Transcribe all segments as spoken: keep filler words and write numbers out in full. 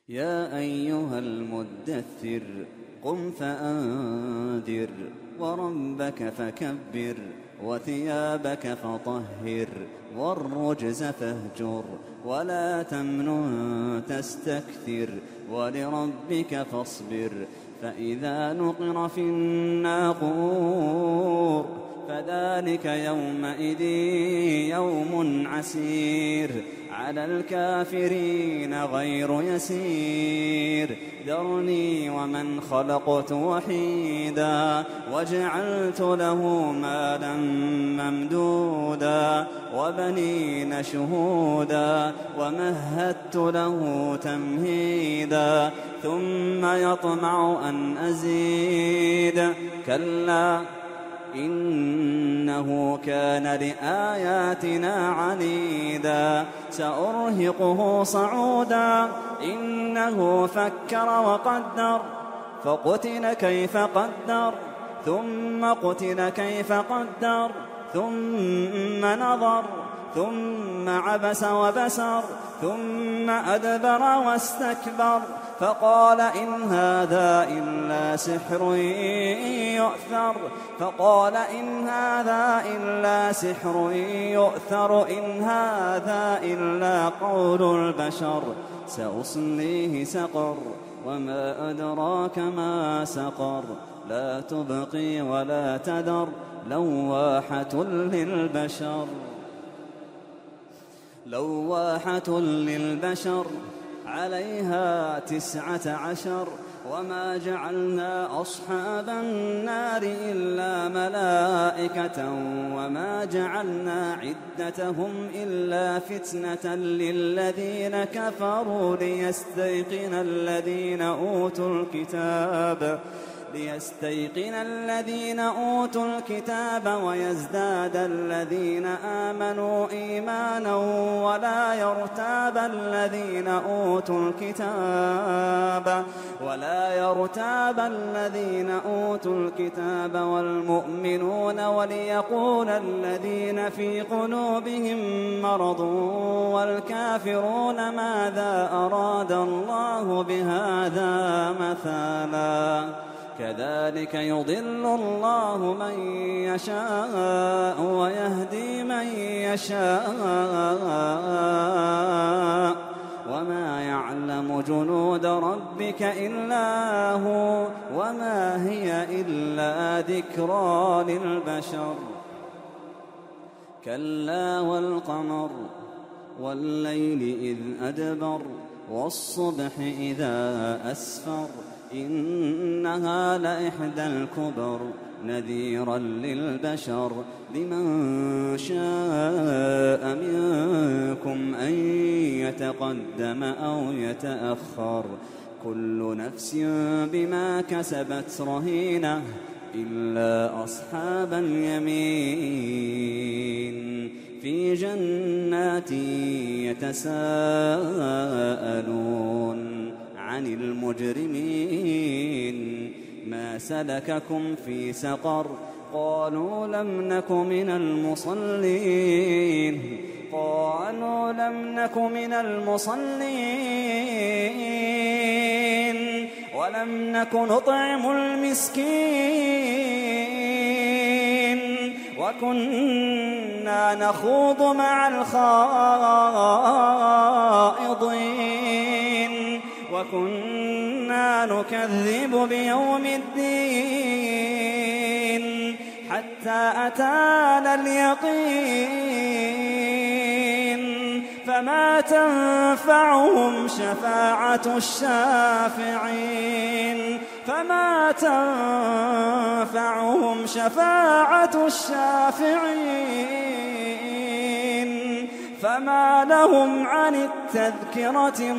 يا أيها المدثر قم فأنذر وربك فكبر وثيابك فطهر والرجز فاهجر ولا تمنن تستكثر ولربك فاصبر فإذا نقر في الناقور فذلك يومئذ يوم عسير على الكافرين غير يسير ذرني ومن خلقت وحيدا وجعلت له مالا ممدودا وبنين شهودا ومهدت له تمهيدا ثم يطمع أن أزيد كلا إنه كان لآياتنا عنيدا سأرهقه صعودا إنه فكر وقدر فقتل كيف قدر ثم قتل كيف قدر ثم نظر ثم عبس وبسر ثم أدبر واستكبر فقال إن هذا إلا سحر يؤثر فقال إن هذا إلا سحر يؤثر إن هذا إلا قول البشر سأصليه سقر وما أدراك ما سقر لا تبقي ولا تذر لواحة للبشر لواحة للبشر عليها تسعة عشر وما جعلنا أصحاب النار إلا ملائكة وما جعلنا عدتهم إلا فتنة للذين كفروا ليستيقن الذين أوتوا الكتاب ليستيقن الذين أوتوا الكتاب ويزداد الذين آمنوا إيمانا ولا يرتاب الذين أوتوا الكتاب ولا يرتاب الذين أوتوا الكتاب والمؤمنون وليقول الذين في قلوبهم مرض والكافرون ماذا أراد الله بهذا مثلا كذلك يضل الله من يشاء ويهدي من يشاء وما يعلم جنود ربك إلا هو وما هي إلا ذكرى للبشر كلا والقمر والليل إذ أدبر والصبح إذا أسفر إنها لإحدى الكبر نذيرا للبشر لمن شاء منكم أن يتقدم أو يتأخر كل نفس بما كسبت رهينة إلا أصحاب اليمين في جنات يتساءلون عن المجرمين ما سلككم في سقر قالوا لم نك من المصلين قالوا لم نك من المصلين ولم نك نطعم المسكين وكنا نخوض مع الخائضين وكنا نكذب بيوم الدين حتى أتانا اليقين فما تنفعهم شفاعة الشافعين فما تنفعهم شفاعة الشافعين فما لهم عن التذكرة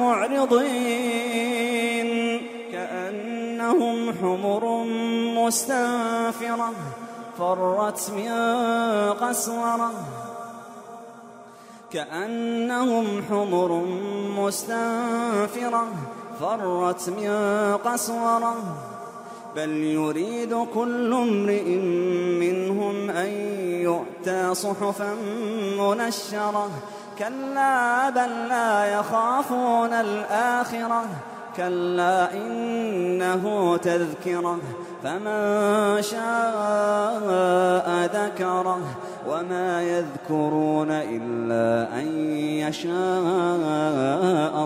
معرضين كأنهم حمر مستنفرة فرت من قسورة كأنهم حمر مستنفرة فرت من قسورة بل يريد كل امرئ منهم أن يؤتى صحفا منشرة كلا بل لا يخافون الآخرة كلا إنه تذكرة فمن شاء ذكره وما يذكرون إلا أن يشاء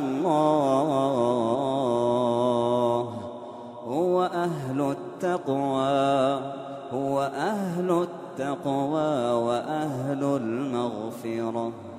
الله هو أهل التقوى هو أهل التقوى وأهل المغفرة.